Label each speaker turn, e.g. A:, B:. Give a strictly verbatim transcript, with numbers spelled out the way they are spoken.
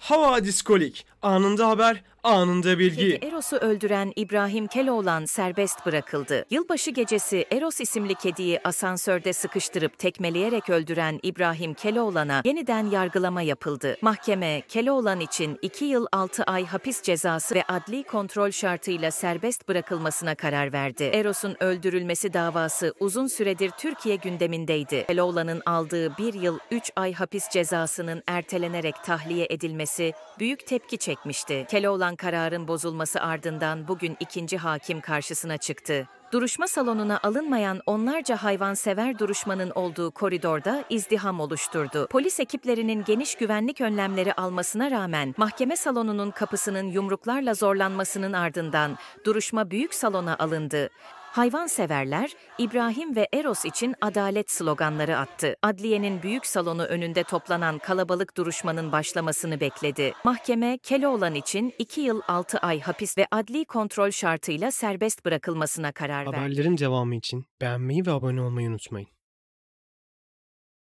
A: Havadiskolik. Anında haber, anında bilgi.
B: Kedi Eros'u öldüren İbrahim Keloğlan serbest bırakıldı. Yılbaşı gecesi Eros isimli kediyi asansörde sıkıştırıp tekmeleyerek öldüren İbrahim Keloğlan'a yeniden yargılama yapıldı. Mahkeme, Keloğlan için iki yıl altı ay hapis cezası ve adli kontrol şartıyla serbest bırakılmasına karar verdi. Eros'un öldürülmesi davası uzun süredir Türkiye gündemindeydi. Keloğlan'ın aldığı bir yıl üç ay hapis cezasının ertelenerek tahliye edilmesi büyük tepki çekmişti. Keloğlan kararın bozulması ardından bugün ikinci hakim karşısına çıktı. Duruşma salonuna alınmayan onlarca hayvansever duruşmanın olduğu koridorda izdiham oluşturdu. Polis ekiplerinin geniş güvenlik önlemleri almasına rağmen mahkeme salonunun kapısının yumruklarla zorlanmasının ardından duruşma büyük salona alındı. Hayvanseverler İbrahim ve Eros için adalet sloganları attı. Adliyenin büyük salonu önünde toplanan kalabalık duruşmanın başlamasını bekledi. Mahkeme, Keloğlan için iki yıl altı ay hapis ve adli kontrol şartıyla serbest bırakılmasına karar verdi.
A: Haberlerin devamı için beğenmeyi ve abone olmayı unutmayın.